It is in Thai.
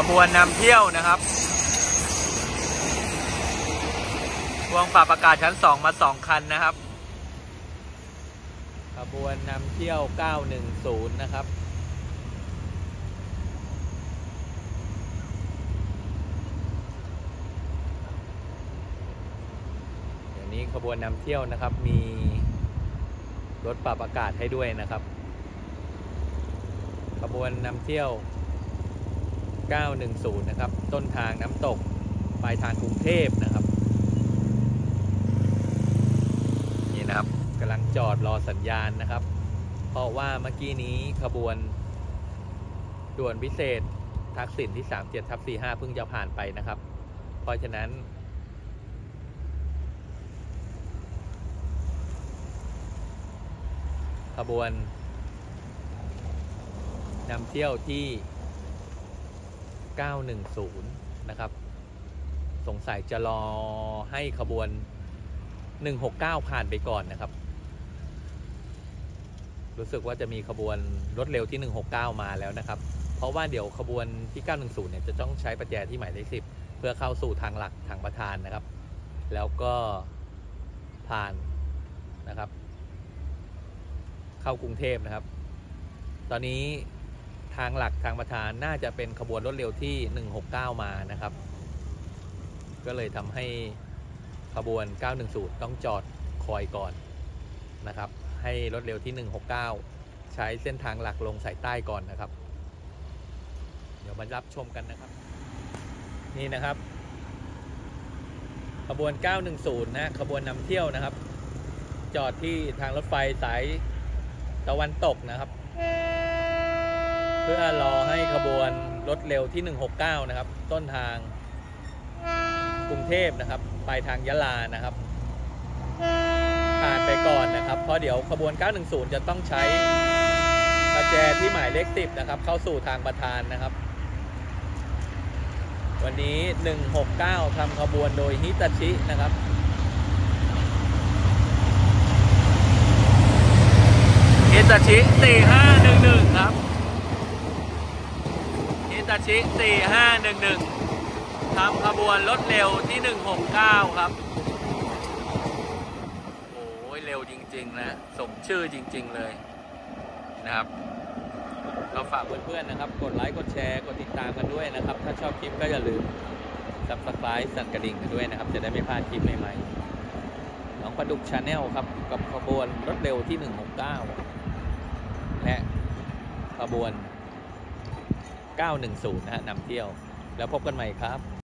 บวนนำเที่ยวนะครับพวงปรับอากาศชั้น2มา2คันนะครับขบวนนำเที่ยว910นะครับเดี๋ยวนี้ขบวนนำเที่ยวนะครับมีรถปรับอากาศให้ด้วยนะครับขบวนนำเที่ยว910นะครับต้นทางน้ำตกปลายทางกรุงเทพนะครับนี่นะครับกำลังจอดรอสัญญาณนะครับเพราะว่าเมื่อกี้นี้ขบวนด่วนพิเศษทักษิณที่37/45เพิ่งจะผ่านไปนะครับเพราะฉะนั้นขบวนนำเที่ยวที่910นะครับสงสัยจะรอให้ขบวน169ผ่านไปก่อนนะครับรู้สึกว่าจะมีขบวนรถเร็วที่169มาแล้วนะครับเพราะว่าเดี๋ยวขบวนที่910เนี่ยจะต้องใช้ประแจที่หมายเลข10เพื่อเข้าสู่ทางหลักทางประธานนะครับแล้วก็ผ่านนะครับเข้ากรุงเทพนะครับตอนนี้ทางหลักทางประธานน่าจะเป็นขบวนรถเร็วที่169มานะครับก็เลยทำให้ขบวน910ต้องจอดคอยก่อนนะครับให้รถเร็วที่169ใช้เส้นทางหลักลงสายใต้ก่อนนะครับเดี๋ยวมารับชมกันนะครับนี่นะครับขบวน910นะขบวนนำเที่ยวนะครับจอดที่ทางรถไฟสายตะวันตกนะครับเพื่อรอให้ขบวนรถเร็วที่169นะครับต้นทางกรุงเทพนะครับปลายทางยะลานะครับผ่านไปก่อนนะครับเพราะเดี๋ยวขบวน910จะต้องใช้ประแจที่หมายเลข10นะครับเข้าสู่ทางประธานนะครับวันนี้169ทำขบวนโดยฮิตาชินะครับฮิตาชิ4511ครับฮิตาชิ4511ทำขบวนรถเร็วที่169ครับโอ้ยเร็วจริงๆนะสมชื่อจริงๆเลยนะครับก็ฝากเพื่อนๆนะครับกดไลค์กดแชร์กดติดตามกันด้วยนะครับถ้าชอบคลิปก็อย่าลืม Subscribe สั่นกระดิ่งกันด้วยนะครับจะได้ไม่พลาดคลิปใหม่ๆน้องปลาดุกชาแนลครับกับขบวนรถเร็วที่169และขบวน910นะฮะนำเที่ยวแล้วพบกันใหม่ครับ